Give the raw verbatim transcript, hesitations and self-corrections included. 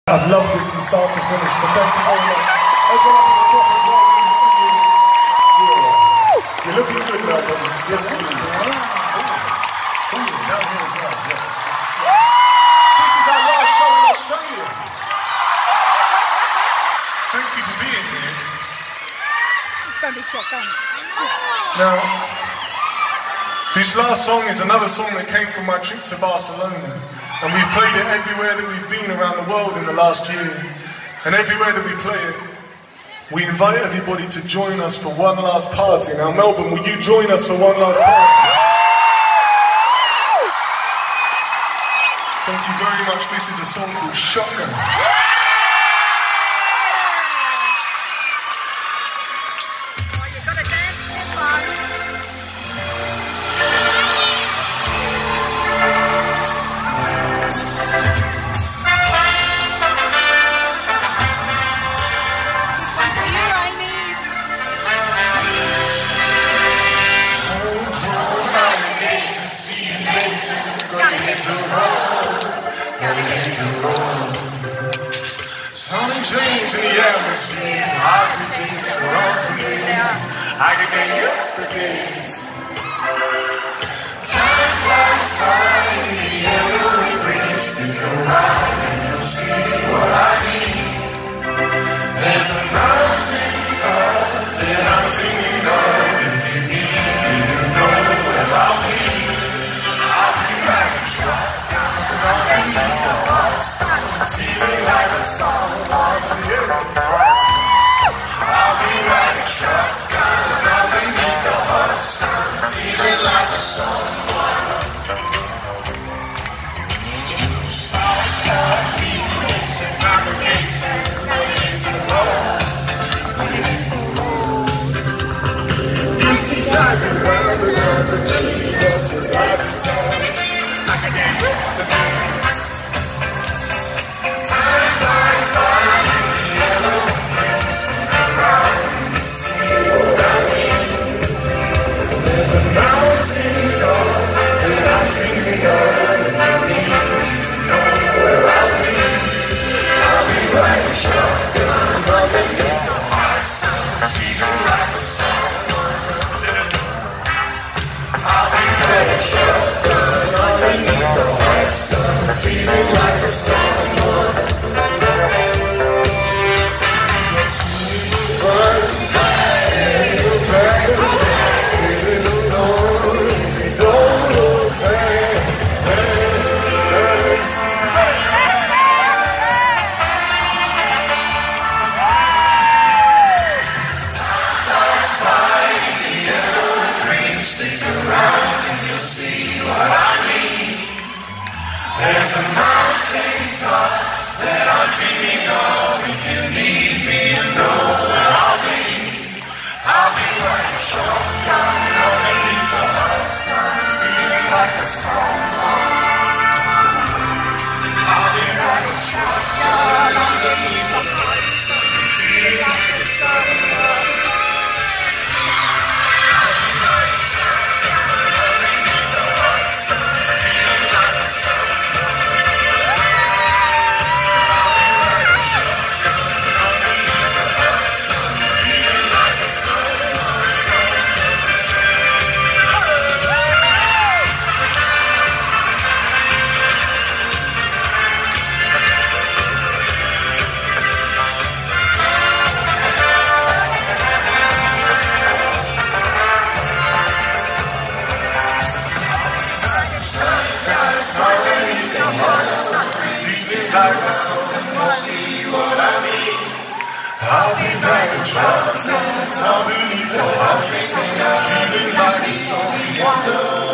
I've loved it from start to finish, so thank you very much. Everyone up at the top as well, we can see you. Yeah. You're looking good, Melbourne. Yes, indeed. Ooh, down here as well, yes, yes, yes. This is our last show in Australia. Thank you for being here. It's going to be shotgun. Now, this last song is another song that came from my trip to Barcelona. And we've played it everywhere that we've been around the world in the last year. And everywhere that we play it, we invite everybody to join us for one last party. Now, Melbourne, will you join us for one last party? Thank you very much. This is a song called Shotgun. Change in the atmosphere, I could take it wrong from me. I could get used to this. Time flies by in the yellow breeze. Stick around and you'll see what I mean. There's a mountain top that I'm dreaming of. If you need me, you know where I'll be. I'll be riding shotgun underneath the hot sun, feeling like a song. I'll be riding shotgun underneath the hot sun, feeling like a someone. Soft hot feet floating navigating the road. Easy diving round and round the day, that's just like the time. I can dance the dance. Time flies by. There's a mountain top that I'm dreaming of. If you need me, you know where I'll be. I'll be riding shotgun underneath the hot sun, feeling like a someone. I'll be riding shotgun underneath the hot sun, feeling like a someone. I'll be riding shotgun underneath the hot sun, feeling like a someone. Like the sun, you'll see what I mean. I'll be rising shotgun underneath the hot sun, feeling like the sun.